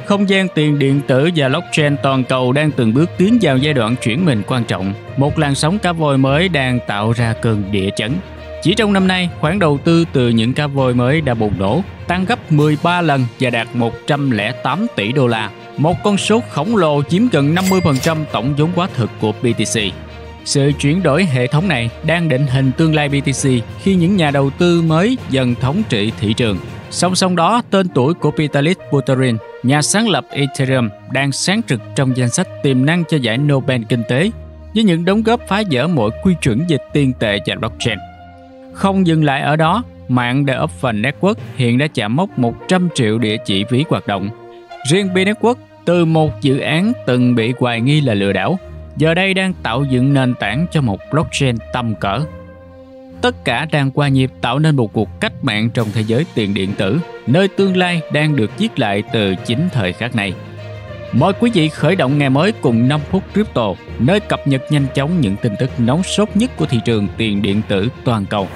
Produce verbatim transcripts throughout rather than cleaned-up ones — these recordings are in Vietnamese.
Không gian tiền điện tử và blockchain toàn cầu đang từng bước tiến vào giai đoạn chuyển mình quan trọng. Một làn sóng cá voi mới đang tạo ra cơn địa chấn. Chỉ trong năm nay, khoản đầu tư từ những cá voi mới đã bùng nổ, tăng gấp mười ba lần và đạt một trăm lẻ tám tỷ đô la. Một con số khổng lồ chiếm gần năm mươi phần trăm tổng vốn hóa thực của bê tê xê. Sự chuyển đổi hệ thống này đang định hình tương lai bê tê xê khi những nhà đầu tư mới dần thống trị thị trường. Song song đó, tên tuổi của Vitalik Buterin, nhà sáng lập Ethereum, đang sáng trực trong danh sách tiềm năng cho giải Nobel Kinh tế, với những đóng góp phá vỡ mọi quy chuẩn về tiền tệ và blockchain. Không dừng lại ở đó, mạng The Open Network hiện đã chạm mốc một trăm triệu địa chỉ ví hoạt động. Riêng B-Network, từ một dự án từng bị hoài nghi là lừa đảo, giờ đây đang tạo dựng nền tảng cho một blockchain tầm cỡ. Tất cả đang qua nhịp tạo nên một cuộc cách mạng trong thế giới tiền điện tử, nơi tương lai đang được viết lại từ chính thời khắc này. Mời quý vị khởi động ngày mới cùng năm phút Crypto, nơi cập nhật nhanh chóng những tin tức nóng sốt nhất của thị trường tiền điện tử toàn cầu.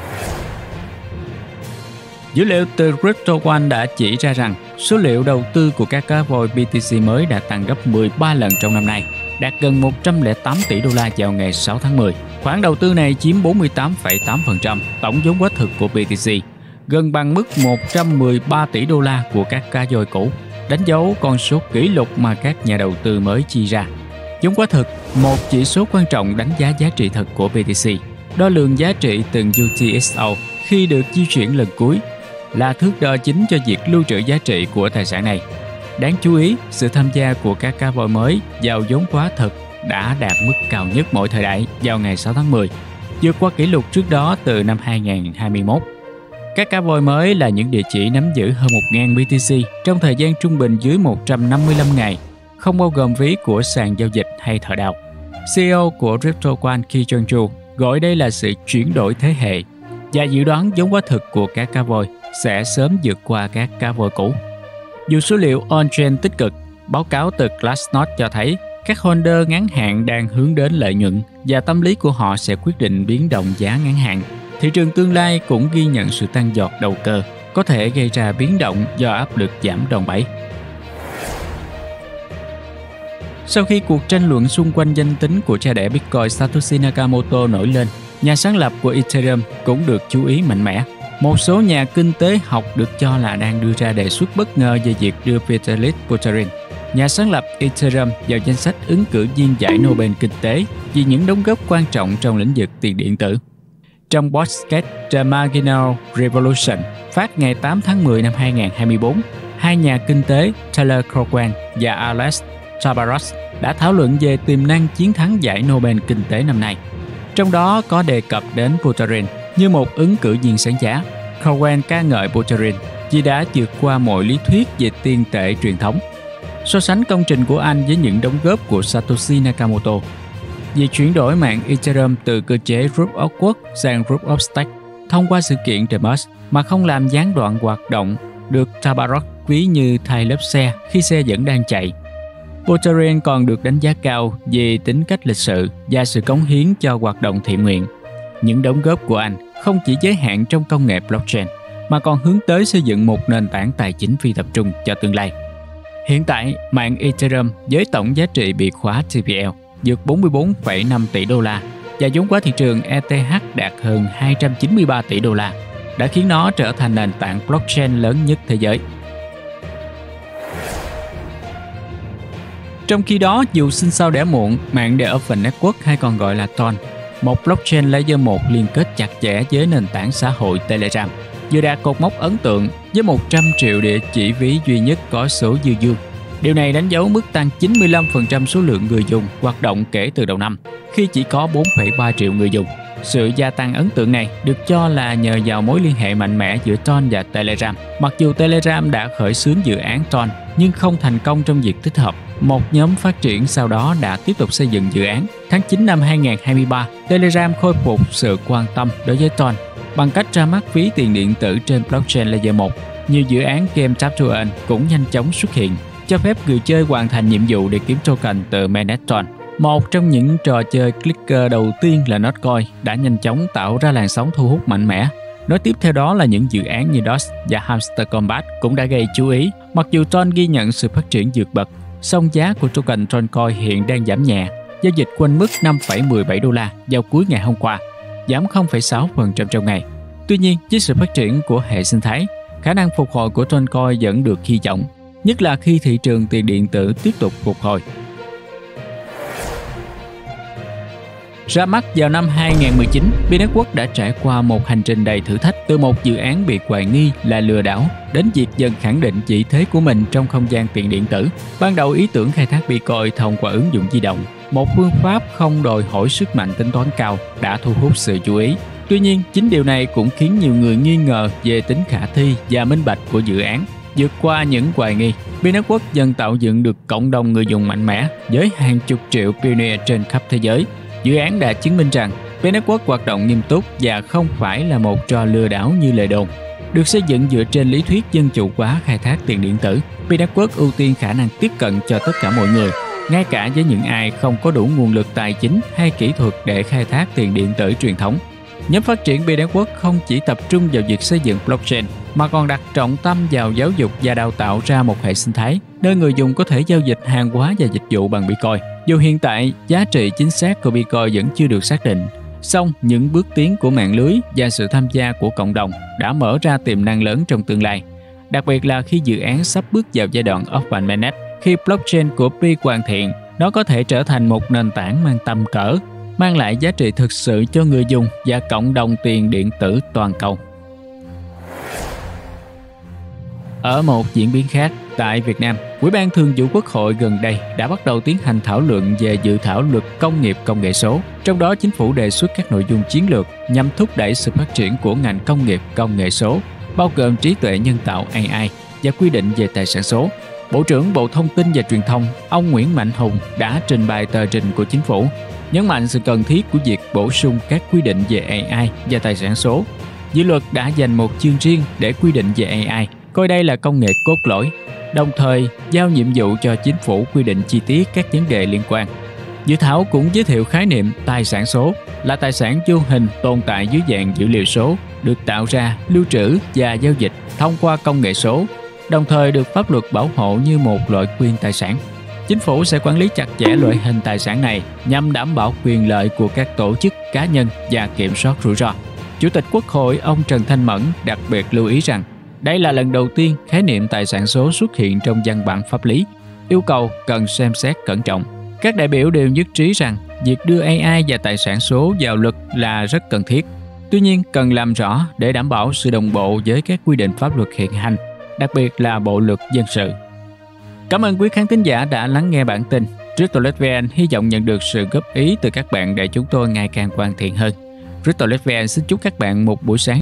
Dữ liệu từ CryptoOne đã chỉ ra rằng số liệu đầu tư của các cá voi bê tê xê mới đã tăng gấp mười ba lần trong năm nay, đạt gần một trăm lẻ tám tỷ đô la vào ngày sáu tháng mười. Khoản đầu tư này chiếm bốn mươi tám phẩy tám phần trăm tổng vốn hóa thực của bê tê xê, gần bằng mức một trăm mười ba tỷ đô la của các cá voi cũ, đánh dấu con số kỷ lục mà các nhà đầu tư mới chi ra. Vốn hóa thực, một chỉ số quan trọng đánh giá giá trị thật của bê tê xê, đo lường giá trị từng u tê ích o khi được di chuyển lần cuối, là thước đo chính cho việc lưu trữ giá trị của tài sản này. Đáng chú ý, sự tham gia của các cá voi mới vào vốn hóa thực đã đạt mức cao nhất mọi thời đại vào ngày sáu tháng mười, vượt qua kỷ lục trước đó từ năm hai nghìn không trăm hai mươi mốt. Các cá voi mới là những địa chỉ nắm giữ hơn một nghìn bê tê xê trong thời gian trung bình dưới một trăm năm mươi lăm ngày, không bao gồm ví của sàn giao dịch hay thợ đào. xê e ô của CryptoOne Ki Chang-ju gọi đây là sự chuyển đổi thế hệ và dự đoán vốn hóa thực của các cá voi sẽ sớm vượt qua các cá voi cũ. Dù số liệu on-chain tích cực, báo cáo từ Glassnode cho thấy các holder ngắn hạn đang hướng đến lợi nhuận và tâm lý của họ sẽ quyết định biến động giá ngắn hạn. Thị trường tương lai cũng ghi nhận sự tăng giọt đầu cơ, có thể gây ra biến động do áp lực giảm đòn bẩy. Sau khi cuộc tranh luận xung quanh danh tính của cha đẻ Bitcoin Satoshi Nakamoto nổi lên, nhà sáng lập của Ethereum cũng được chú ý mạnh mẽ. Một số nhà kinh tế học được cho là đang đưa ra đề xuất bất ngờ về việc đưa Vitalik Buterin, nhà sáng lập Ethereum, vào danh sách ứng cử viên giải Nobel Kinh tế vì những đóng góp quan trọng trong lĩnh vực tiền điện tử. Trong podcast The Marginal Revolution phát ngày tám tháng mười năm hai nghìn không trăm hai mươi tư, hai nhà kinh tế Taylor Cowan và Alex Tabarrok đã thảo luận về tiềm năng chiến thắng giải Nobel Kinh tế năm nay. Trong đó có đề cập đến Buterin như một ứng cử viên sáng giá. Cowan ca ngợi Buterin vì đã vượt qua mọi lý thuyết về tiền tệ truyền thống, so sánh công trình của anh với những đóng góp của Satoshi Nakamoto. Việc chuyển đổi mạng Ethereum từ cơ chế Proof of Work sang Proof of Stake thông qua sự kiện The Merge mà không làm gián đoạn hoạt động được Tabarrok ví như thay lớp xe khi xe vẫn đang chạy. Buterin còn được đánh giá cao vì tính cách lịch sự và sự cống hiến cho hoạt động thiện nguyện. Những đóng góp của anh không chỉ giới hạn trong công nghệ blockchain mà còn hướng tới xây dựng một nền tảng tài chính phi tập trung cho tương lai. Hiện tại, mạng Ethereum với tổng giá trị bị khóa T P L vượt bốn mươi tư phẩy năm tỷ đô la và vốn hóa thị trường E T H đạt hơn hai trăm chín mươi ba tỷ đô la, đã khiến nó trở thành nền tảng blockchain lớn nhất thế giới. Trong khi đó, dù sinh sau đẻ muộn, mạng The Open Network hay còn gọi là T O N, một blockchain layer một liên kết chặt chẽ với nền tảng xã hội Telegram, vừa đạt cột mốc ấn tượng với một trăm triệu địa chỉ ví duy nhất có số dư dương. Điều này đánh dấu mức tăng chín mươi lăm phần trăm số lượng người dùng hoạt động kể từ đầu năm, khi chỉ có bốn phẩy ba triệu người dùng. Sự gia tăng ấn tượng này được cho là nhờ vào mối liên hệ mạnh mẽ giữa T O N và Telegram. Mặc dù Telegram đã khởi xướng dự án T O N nhưng không thành công trong việc tích hợp, một nhóm phát triển sau đó đã tiếp tục xây dựng dự án. Tháng chín năm hai nghìn không trăm hai mươi ba, Telegram khôi phục sự quan tâm đối với T O N bằng cách ra mắt ví tiền điện tử trên blockchain layer một. Nhiều dự án game Tap to Earn cũng nhanh chóng xuất hiện, cho phép người chơi hoàn thành nhiệm vụ để kiếm token từ mainnet T O N. Một trong những trò chơi clicker đầu tiên là Notcoin đã nhanh chóng tạo ra làn sóng thu hút mạnh mẽ. Nói tiếp theo đó là những dự án như Doge và Hamster Combat cũng đã gây chú ý. Mặc dù Tron ghi nhận sự phát triển vượt bậc, song giá của token Troncoin hiện đang giảm nhẹ, giao dịch quanh mức năm phẩy mười bảy đô la vào cuối ngày hôm qua, giảm không phẩy sáu phần trăm trong ngày. Tuy nhiên, với sự phát triển của hệ sinh thái, khả năng phục hồi của Troncoin vẫn được hy vọng, nhất là khi thị trường tiền điện tử tiếp tục phục hồi. Ra mắt vào năm hai không một chín, Binetwork đã trải qua một hành trình đầy thử thách, từ một dự án bị hoài nghi là lừa đảo đến việc dần khẳng định vị thế của mình trong không gian tiền điện tử. Ban đầu, ý tưởng khai thác Bitcoin thông qua ứng dụng di động, một phương pháp không đòi hỏi sức mạnh tính toán cao, đã thu hút sự chú ý. Tuy nhiên, chính điều này cũng khiến nhiều người nghi ngờ về tính khả thi và minh bạch của dự án. Vượt qua những hoài nghi, Binetwork dần tạo dựng được cộng đồng người dùng mạnh mẽ với hàng chục triệu pioneer trên khắp thế giới. Dự án đã chứng minh rằng Binetwork hoạt động nghiêm túc và không phải là một trò lừa đảo như lời đồn. Được xây dựng dựa trên lý thuyết dân chủ hóa khai thác tiền điện tử, Binetwork ưu tiên khả năng tiếp cận cho tất cả mọi người, ngay cả với những ai không có đủ nguồn lực tài chính hay kỹ thuật để khai thác tiền điện tử truyền thống. Nhóm phát triển Binetwork không chỉ tập trung vào việc xây dựng blockchain, mà còn đặt trọng tâm vào giáo dục và đào tạo ra một hệ sinh thái nơi người dùng có thể giao dịch hàng hóa và dịch vụ bằng Bitcoin. Dù hiện tại, giá trị chính xác của Bitcoin vẫn chưa được xác định, song những bước tiến của mạng lưới và sự tham gia của cộng đồng đã mở ra tiềm năng lớn trong tương lai. Đặc biệt là khi dự án sắp bước vào giai đoạn Open Mainnet, khi blockchain của Pi hoàn thiện, nó có thể trở thành một nền tảng mang tầm cỡ, mang lại giá trị thực sự cho người dùng và cộng đồng tiền điện tử toàn cầu. Ở một diễn biến khác, tại Việt Nam, Ủy ban Thường vụ Quốc hội gần đây đã bắt đầu tiến hành thảo luận về dự thảo luật công nghiệp công nghệ số. Trong đó, chính phủ đề xuất các nội dung chiến lược nhằm thúc đẩy sự phát triển của ngành công nghiệp công nghệ số, bao gồm trí tuệ nhân tạo A I và quy định về tài sản số. Bộ trưởng Bộ Thông tin và Truyền thông, ông Nguyễn Mạnh Hùng đã trình bày tờ trình của chính phủ, nhấn mạnh sự cần thiết của việc bổ sung các quy định về A I và tài sản số. Dự luật đã dành một chương riêng để quy định về A I, coi đây là công nghệ cốt lõi, đồng thời giao nhiệm vụ cho chính phủ quy định chi tiết các vấn đề liên quan. Dự thảo cũng giới thiệu khái niệm tài sản số là tài sản vô hình tồn tại dưới dạng dữ liệu số, được tạo ra, lưu trữ và giao dịch thông qua công nghệ số, đồng thời được pháp luật bảo hộ như một loại quyền tài sản. Chính phủ sẽ quản lý chặt chẽ loại hình tài sản này nhằm đảm bảo quyền lợi của các tổ chức, cá nhân và kiểm soát rủi ro. Chủ tịch Quốc hội ông Trần Thanh Mẫn đặc biệt lưu ý rằng đây là lần đầu tiên khái niệm tài sản số xuất hiện trong văn bản pháp lý, yêu cầu cần xem xét cẩn trọng. Các đại biểu đều nhất trí rằng việc đưa A I và tài sản số vào luật là rất cần thiết. Tuy nhiên, cần làm rõ để đảm bảo sự đồng bộ với các quy định pháp luật hiện hành, đặc biệt là Bộ luật dân sự. Cảm ơn quý khán thính giả đã lắng nghe bản tin. Cryptolit.vn hy vọng nhận được sự góp ý từ các bạn để chúng tôi ngày càng hoàn thiện hơn. Cryptolit.vn xin chúc các bạn một buổi sáng